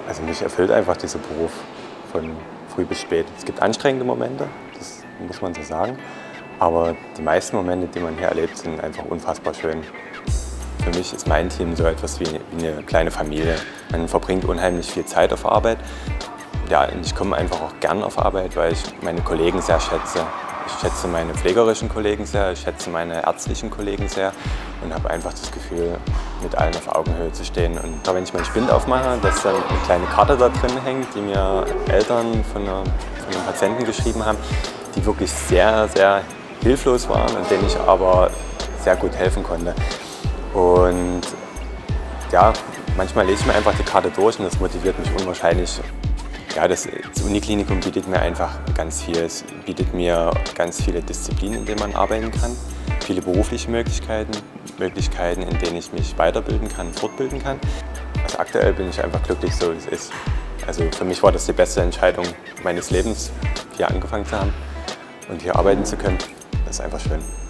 Also mich erfüllt einfach dieser Beruf von früh bis spät. Es gibt anstrengende Momente, das muss man so sagen. Aber die meisten Momente, die man hier erlebt, sind einfach unfassbar schön. Für mich ist mein Team so etwas wie eine kleine Familie. Man verbringt unheimlich viel Zeit auf Arbeit. Ja, und ich komme einfach auch gern auf Arbeit, weil ich meine Kollegen sehr schätze. Ich schätze meine pflegerischen Kollegen sehr, ich schätze meine ärztlichen Kollegen sehr und habe einfach das Gefühl, mit allen auf Augenhöhe zu stehen. Und wenn ich meinen Spind aufmache, dass dann eine kleine Karte da drin hängt, die mir Eltern von einem Patienten geschrieben haben, die wirklich sehr, sehr hilflos waren und denen ich aber sehr gut helfen konnte. Und ja, manchmal lese ich mir einfach die Karte durch und das motiviert mich unwahrscheinlich. Ja, das Uniklinikum bietet mir einfach ganz viel. Es bietet mir ganz viele Disziplinen, in denen man arbeiten kann, viele berufliche Möglichkeiten, in denen ich mich weiterbilden kann, fortbilden kann. Also aktuell bin ich einfach glücklich, so wie es ist. Also für mich war das die beste Entscheidung meines Lebens, hier angefangen zu haben und hier arbeiten zu können. Das ist einfach schön.